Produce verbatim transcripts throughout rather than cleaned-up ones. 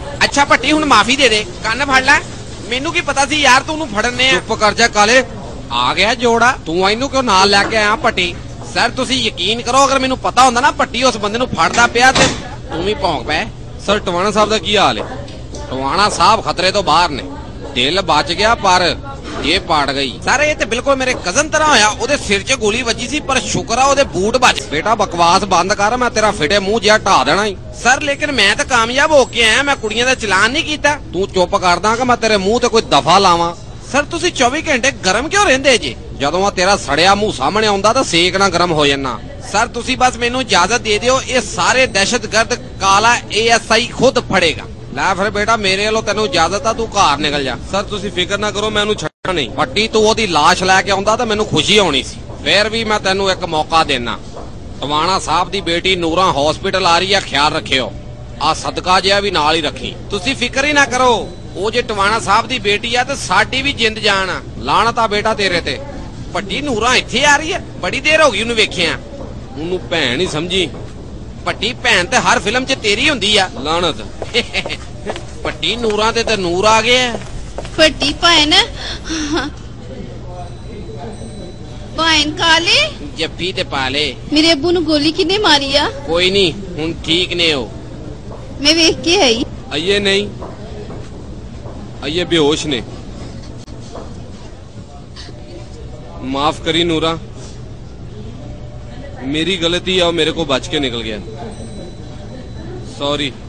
अच्छा भट्टी हुण माफी दे दे, कन्न फड़ लै। मैनू की पता सी यार तू उन्हूं फड़ने। चुप कर जा काले, आ गया जोड़ा। तू इनू क्यों नाल लैके आया भट्टी? सर तुसी यकीन करो, अगर मैनू पता होंदा ना भट्टी उस बंदे नूं फड़दा पिया ते तू भी भौंक पै। सर टवाणा साहब दा की हाल है? टवाणा साहब खतरे तो बाहर ने। दिल बच गया पर ये पाड़ गई। सर ये ते बिल्कुल मेरे कजन तरह होया, ओदे सिर च गोली वजी सी पर शुक्र आ ओदे बूट बच। बेटा बकवास बंद कर, मैं तेरा फिटे मुंह जिहा ढा देना ही। सर लेकिन मैं तो कामयाब होके आया, मैं कुड़ियां दा चलान नहीं कीता। तू चुप कर दा कि मैं तेरे मुंह ते कोई दफा लावां। सर तुसी चौबी घंटे गरम क्यों रहिंदे जी? जदों आ तेरा सड़िया मुंह सामने आउंदा तां सेक ना गरम हो जाना। सर तुसी बस मैनू इजाजत दे दिओ, ये सारे दहशतगर्द काला ए एस आई खुद फड़ेगा। लै फिर बेटा मेरे वालों तेनू इजाजत आ, तू घर निकल जा। सर तुसी फिक्र ना करो, मैं छड्डना नहीं। भट्टी तू ओदी लाश लैके आउंदा तां मैनू खुशी होनी सी। फिर भी मैं तेनू एक मौका देना। टवाणा साहब दी बेटी नूरा हॉस्पिटल आ रही है, ख्याल रखियो। आ सदका जिहा भी नाल ही रखी। तुसी फिक्र ही ना करो, ओ जे टवाणा साहब दी बेटी आ ते साडी भी जिंद जान आ। लानत आ बेटा तेरे ते। भट्टी नूरा इत्थे आ रही है, बड़ी देर हो गई उन्हें वेखिया। उन्नू भैन ही समझी। भट्टी भैन ते हर फिल्म च तेरी हुंदी आ। लानत भट्टी नूरा ते ते नूर आ गया। भट्टी भैन भैन काले जफ्फी ते पाले। मेरे अब्बू नु गोली किने मारी आ? कोई नहीं, हुण ठीक ने हो। मैं वेख के आई। अये नहीं, अये बेहोश ने। माफ करी नूरा, मेरी गलती है और मेरे को बच के निकल गया। सॉरी।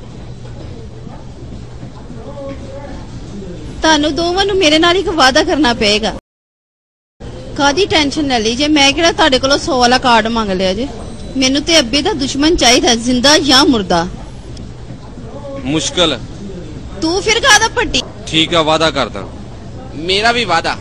तानू दोवां नू मेरे नाल एक वादा करना पेगा। कादी टेंशन ले ली जे, मैं किहड़ा तुहाडे कोलों सौ वाला कार्ड मंग लिया जे। मैनू ते अब्बे दा दुश्मन चाहिदा, जिंदा या मुर्दा। मुश्किल। तू फिर कादा भट्टी? ठीक है वादा करदा। मेरा भी वादा।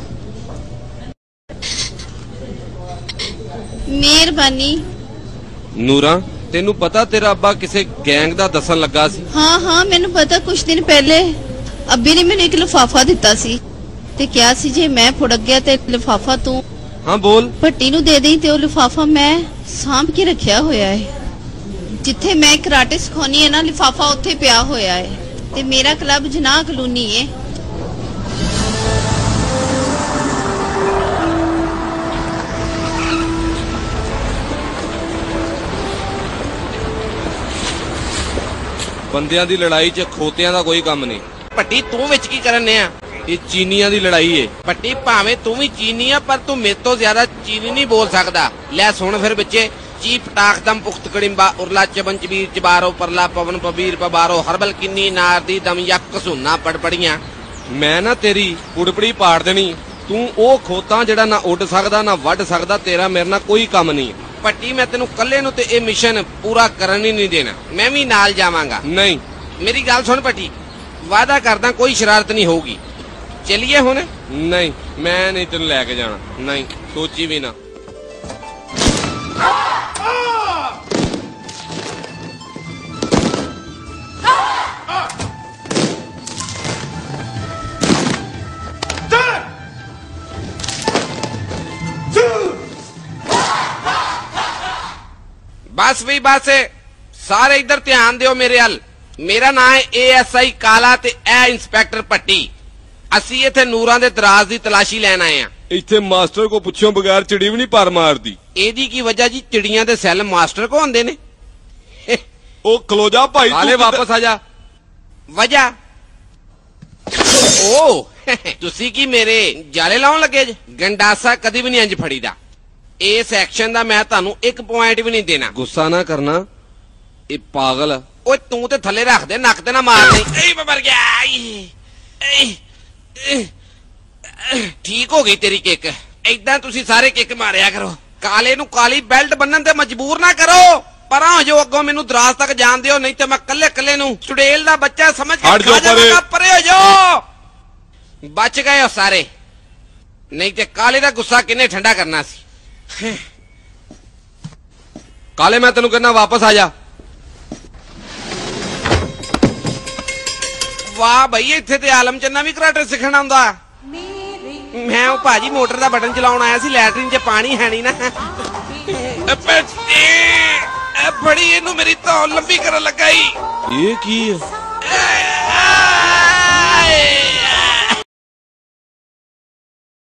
मेहरबानी। नूरा तेनू पता तेरा अब्बा किसे गैंग दा दसन लगा सी? हाँ हाँ मैनू पता, कुछ दिन पहले अब्बी ने मैनू एक लिफाफा दिता सी ते क्या सी जे मैं फुड़क गया ते लिफाफा तू हाँ बोल भट्टी नू दे दई ते ओ लिफाफा मैं सांभ के रखिया होया है। जिथे मैं कराटे सिखानी है ना, लिफाफा उत्थे पिया होया है ते मेरा क्लब जनाह कलोनी है। बंदियां दी लड़ाई च खोतियां दा कोई काम नहीं। भट्टी तू विच की करने आ? ये चीनियां दी लड़ाई है। भट्टी भावे तू भी चीनी आ, पर तू मेरे तो ज्यादा चीनी नहीं बोल सकदा। ले सुन फिर बच्चे। ची पटाख दम पुख्त कड़िंबा उरला चबन चबीर चबारो परला पवन पबीर पबारो हरबल किन्नी नार दी दम यक कसूना पड़पड़ियां। मैं ना तेरी पुड़पड़ी पाड़ देनी। तू ओ खोता जेड़ा ना उड़ सकदा ना वड सकदा, तेरा मेरे नाल कोई काम नहीं। भट्टी मैं तेनू कल्ले नू ते ए मिशन पूरा करन ही नहीं देना, मैं भी नाल जावांगा। नहीं मेरी गल सुन भट्टी, वादा करदा कोई शरारत नहीं होगी। चलिए हुण। नहीं मैं नहीं तेन लैके जाना, नहीं सोची भी ना। बस भी बस, सारे इधर ध्यान दियो मेरे हल। मेरा नाम है ए एस आई काला ते ए इंस्पेक्टर भट्टी। असी इथे नूरां दे दराज दी तलाशी लैन आए हैं। इथे मास्टर को पुछो बगैर चिड़ी भी नहीं पार मारदी। एदी की वजह जी, चिड़ियां दे सैल मास्टर को होंदे ने। ओ खलो जा भाई, काले वापस आ जा। वजह ओ तुसी की मेरे जाले लाउन लगे जे? गंडासा कदी भी नहीं इंज फड़ीदा। इस एक्शन दा मैं तानू एक पॉइंट भी नहीं देना। गुस्सा ना करना, ए पागल। ओए तू ते थले रख दे, नक ते ना मार नहीं। ए मैं मर गया। ए, ए, ठीक हो गई तेरी किक। इदा तुसी सारे किक मारिया करो। काले नू काली बेल्ट बन्नन ते मजबूर ना करो। परा हो जो अगों, मैनू दराज तक जान दियो, नहीं तो मैं कल्ले कल्ले नू चुड़ेल दा बच्चा समझ के खा जावांगा। परे हो जो, बच गए हो सारे, नहीं ते काले दा गुस्सा किन्ने ठंडा करना सी। काले मैं तेनू कहना वापस आ जा। वाह भाई, इत्थे ते आलम चन्ना भी कराटे सिखण आउंदा। मैं ओ भाजी मोटर दा बटन चलाउण आया सी, लैटरिन च पानी है नहीं ना। बड़ी इनू मेरी तो लंबी करन लगाई। ये की है?